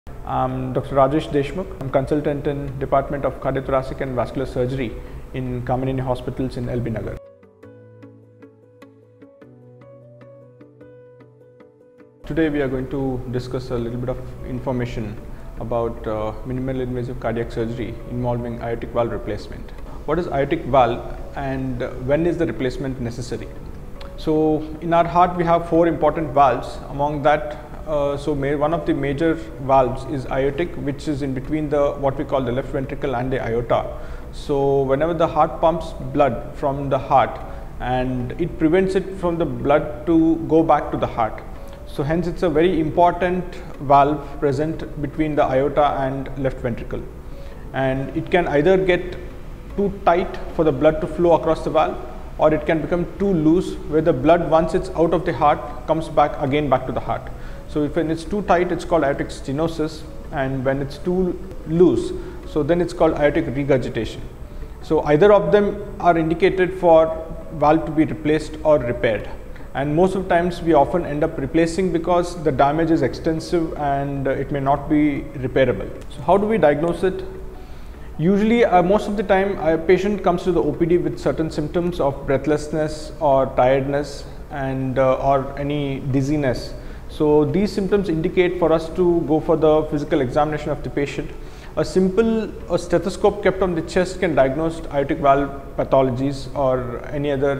I'm Dr. Rajesh Deshmukh. I'm consultant in Department of Cardiothoracic and Vascular Surgery in Kamineni Hospitals in LB Nagar. Today we are going to discuss a little bit of information about minimal invasive cardiac surgery involving aortic valve replacement. What is aortic valve and when is the replacement necessary? So in our heart we have four important valves. Among that, one of the major valves is aortic, which is in between the what we call the left ventricle and the aorta. So whenever the heart pumps blood from the heart, and it prevents it from the blood to go back to the heart. So hence it's a very important valve present between the aorta and left ventricle, and it can either get too tight for the blood to flow across the valve, or it can become too loose where the blood, once it's out of the heart, comes back to the heart. So if when it's too tight, it's called aortic stenosis, and when it's too loose, so then it's called aortic regurgitation. So either of them are indicated for valve to be replaced or repaired, and most of the times we often end up replacing because the damage is extensive and it may not be repairable. So how do we diagnose it? Usually most of the time a patient comes to the OPD with certain symptoms of breathlessness or tiredness and or any dizziness. So these symptoms indicate for us to go for the physical examination of the patient. A stethoscope kept on the chest can diagnose aortic valve pathologies or any other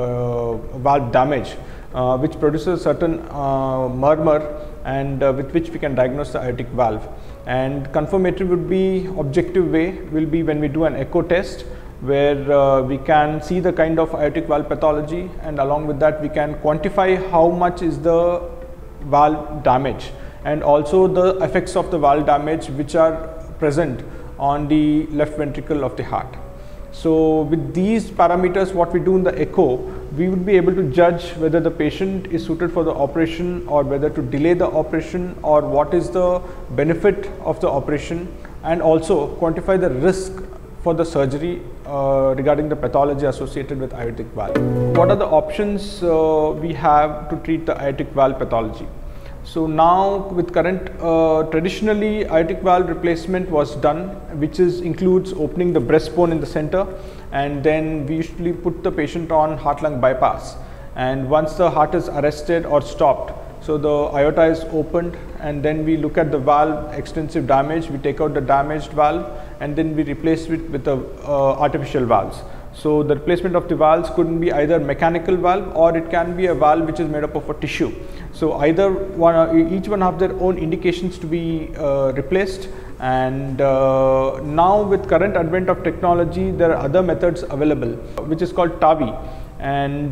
valve damage which produces a certain murmur, and with which we can diagnose the aortic valve. And confirmatory would be, objective way will be when we do an echo test, where we can see the kind of aortic valve pathology, and along with that we can quantify how much is the valve damage and also the effects of the valve damage which are present on the left ventricle of the heart. So with these parameters, what we do in the echo, we would be able to judge whether the patient is suited for the operation or whether to delay the operation, or what is the benefit of the operation, and also quantify the risk for the surgery regarding the pathology associated with aortic valve. What are the options we have to treat the aortic valve pathology? So now with current, traditionally aortic valve replacement was done, which includes opening the breastbone in the center, and then we usually put the patient on heart-lung bypass, and once the heart is arrested or stopped, so the aorta is opened, and then we look at the valve extensive damage, we take out the damaged valve, and then we replace it with the artificial valves. So the replacement of the valves couldn't be either mechanical valve, or it can be a valve which is made up of a tissue. So either one, each one have their own indications to be replaced. And now with current advent of technology, there are other methods available, which is called TAVI. And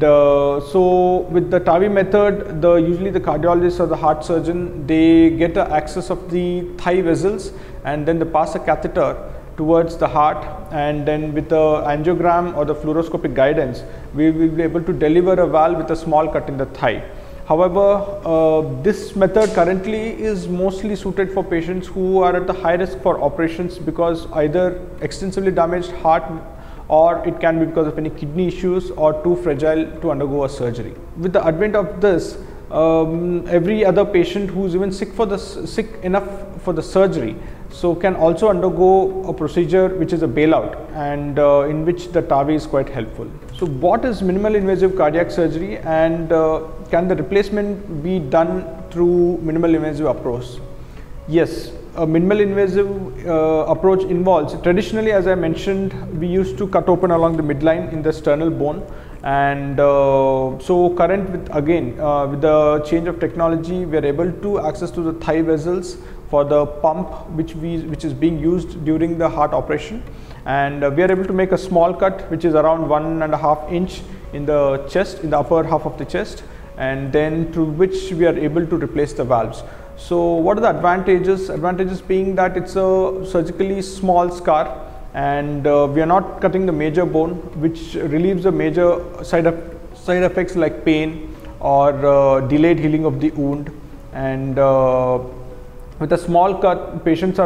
so with the TAVI method, usually the cardiologist or the heart surgeon, they get the access of the thigh vessels, and then they pass a catheter towards the heart, and then with the angiogram or the fluoroscopic guidance, we will be able to deliver a valve with a small cut in the thigh. However, this method currently is mostly suited for patients who are at the high risk for operations because either extensively damaged heart, or it can be because of any kidney issues, or too fragile to undergo a surgery. With the advent of this, every other patient who is even sick enough for the surgery, so can also undergo a procedure which is a bailout, and in which the TAVI is quite helpful. So what is minimal invasive cardiac surgery, and can the replacement be done through minimal invasive approach? Yes, a minimal invasive approach involves, traditionally as I mentioned, we used to cut open along the midline in the sternal bone, and so current with the change of technology, we are able to access to the thigh vessels for the pump which is being used during the heart operation, and we are able to make a small cut which is around 1.5 inch in the chest, in the upper half of the chest, and then through which we are able to replace the valves. So what are the advantages? Advantages being that it's a surgically small scar, and we are not cutting the major bone, which relieves the major side effects like pain or delayed healing of the wound. And with a small cut, patients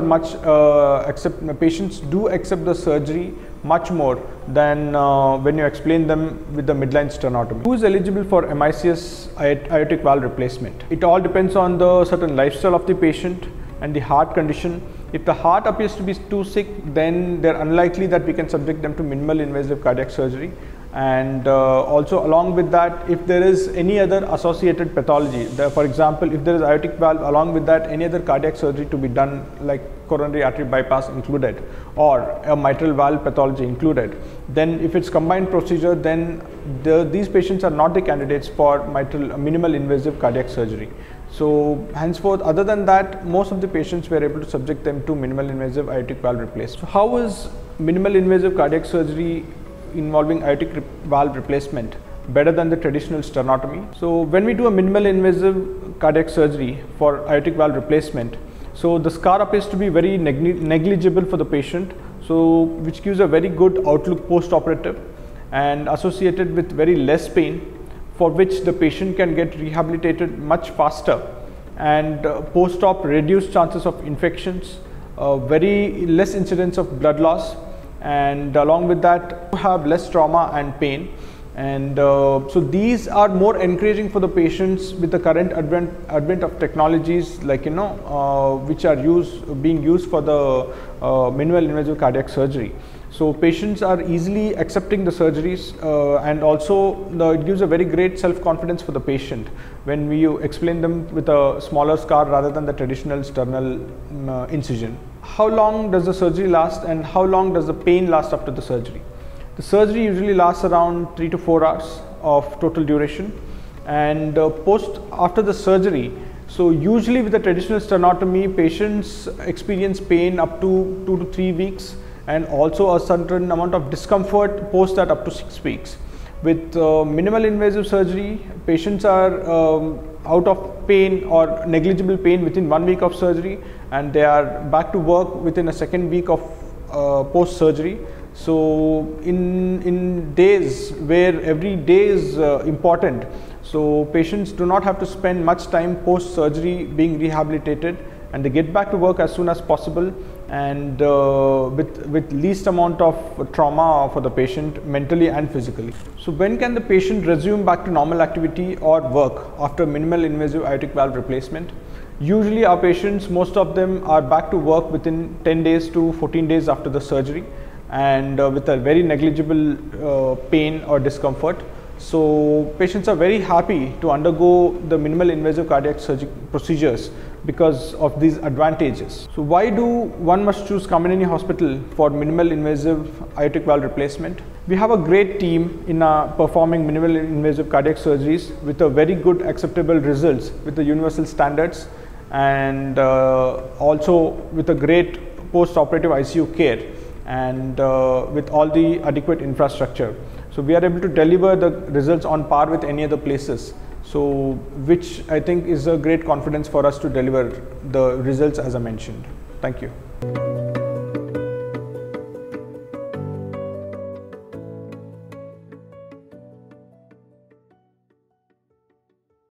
do accept the surgery much more than when you explain them with the midline sternotomy. Who is eligible for MICS aortic valve replacement? It all depends on the certain lifestyle of the patient. and the heart condition. If the heart appears to be too sick, then they're unlikely that we can subject them to minimal invasive cardiac surgery. And also along with that, if there is any other associated pathology, for example, if there is aortic valve, along with that any other cardiac surgery to be done, like coronary artery bypass included or a mitral valve pathology included, then if it's combined procedure, then these patients are not the candidates for minimal invasive cardiac surgery. So henceforth, other than that, most of the patients were able to subject them to minimal invasive aortic valve replacement. So how is minimal invasive cardiac surgery involving aortic valve replacement better than the traditional sternotomy? So when we do a minimal invasive cardiac surgery for aortic valve replacement, so the scar appears to be very negligible for the patient, so which gives a very good outlook post-operative and associated with very less pain, for which the patient can get rehabilitated much faster, and post-op reduced chances of infections, very less incidence of blood loss, and along with that have less trauma and pain. And so these are more encouraging for the patients with the current advent of technologies, like which are being used for the minimal invasive cardiac surgery. So patients are easily accepting the surgeries, and also it gives a very great self-confidence for the patient when we explain them with a smaller scar rather than the traditional sternal incision. How long does the surgery last, and how long does the pain last after the surgery? The surgery usually lasts around 3 to 4 hours of total duration, and after the surgery, so usually with the traditional sternotomy, patients experience pain up to 2 to 3 weeks, and also a certain amount of discomfort post that up to 6 weeks. With minimal invasive surgery, patients are out of pain or negligible pain within 1 week of surgery, and they are back to work within a second week of post surgery. So in days where every day is important, so patients do not have to spend much time post surgery being rehabilitated, and they get back to work as soon as possible, and with least amount of trauma for the patient mentally and physically. So when can the patient resume back to normal activity or work after minimal invasive aortic valve replacement? Usually our patients, most of them are back to work within 10 days to 14 days after the surgery, and with a very negligible pain or discomfort. So patients are very happy to undergo the minimal invasive cardiac surgery procedures because of these advantages. So why do one must choose Kamineni Hospital for minimal invasive aortic valve replacement? We have a great team in performing minimal invasive cardiac surgeries with a very good acceptable results with the universal standards, and also with a great post-operative ICU care, and with all the adequate infrastructure. So we are able to deliver the results on par with any other places, so which I think is a great confidence for us to deliver the results as I mentioned. Thank you.